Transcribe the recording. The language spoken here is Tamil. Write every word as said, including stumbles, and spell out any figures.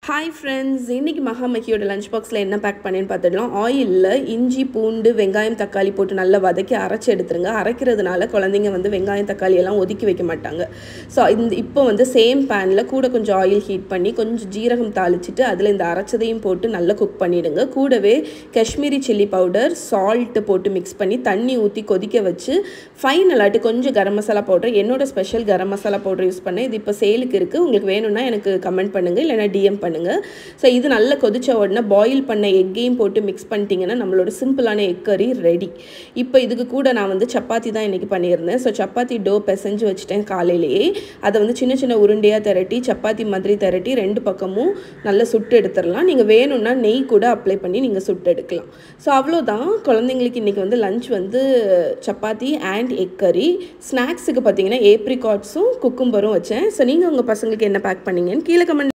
Hi friends, இன்னைக்கு மகா மகியோட லஞ்ச் பாக்ஸ்ல என்ன பேக் பண்ணேன்னு பார்த்துடலாம். ஆயில்ல இஞ்சி பூண்டு வெங்காயம் தக்காளி போட்டு நல்லா வதக்கி அரைச்சி எடுத்துருங்க. அரைக்கிறதுனால குழந்தைங்க வந்து வெங்காயம் தக்காளி எல்லாம் ஒதுக்கி வைக்க மாட்டாங்க. ஸோ இந்த இப்போ வந்து சேம் பேனில் கூட கொஞ்சம் ஆயில் ஹீட் பண்ணி கொஞ்சம் ஜீரகம் தாளிச்சிட்டு அதில் இந்த அரைச்சதையும் போட்டு நல்லா குக் பண்ணிவிடுங்க. கூடவே காஷ்மீரி சில்லி பவுடர் சால்ட்டு போட்டு மிக்ஸ் பண்ணி தண்ணி ஊற்றி கொதிக்க வச்சு ஃபைனலாட்டு கொஞ்சம் கரம் மசாலா பவுடர், என்னோட special garam masala powder use பண்ணேன். இது இப்போ சேலுக்கு இருக்குது. உங்களுக்கு வேணும்னா எனக்கு கமெண்ட் பண்ணுங்கள், இல்லைனா டிஎம் பண்ணுங்கள். ஸோ இது நல்லா கொதிச்ச உடனே பாயில் பண்ண எக்கையும் போட்டு மிக்ஸ் பண்ணிட்டீங்கன்னா நம்மளோட சிம்பிளான எக் கறி ரெடி. இப்போ இதுக்கு கூட நான் வந்து சப்பாத்தி தான் இன்றைக்கி பண்ணியிருந்தேன். ஸோ சப்பாத்தி டோ பிசைஞ்சு வச்சுட்டேன் காலையிலேயே. அதை வந்து சின்ன சின்ன உருண்டையாக திரட்டி சப்பாத்தி மாதிரி திரட்டி ரெண்டு பக்கமும் நல்லா சுட்டு எடுத்துடலாம். நீங்கள் வேணும்னா நெய் கூட அப்ளை பண்ணி நீங்கள் சுட்டு எடுக்கலாம். ஸோ அவ்வளோதான். குழந்தைங்களுக்கு இன்றைக்கி வந்து லஞ்ச் வந்து சப்பாத்தி அண்ட் எக் கறி. ஸ்நாக்ஸுக்கு பார்த்தீங்கன்னா ஏப்ரிகாட்ஸும் குக்கும்பரும் வச்சேன். ஸோ நீங்கள் உங்கள் பசங்களுக்கு என்ன பேக் பண்ணீங்கன்னு கீழே கமெண்ட்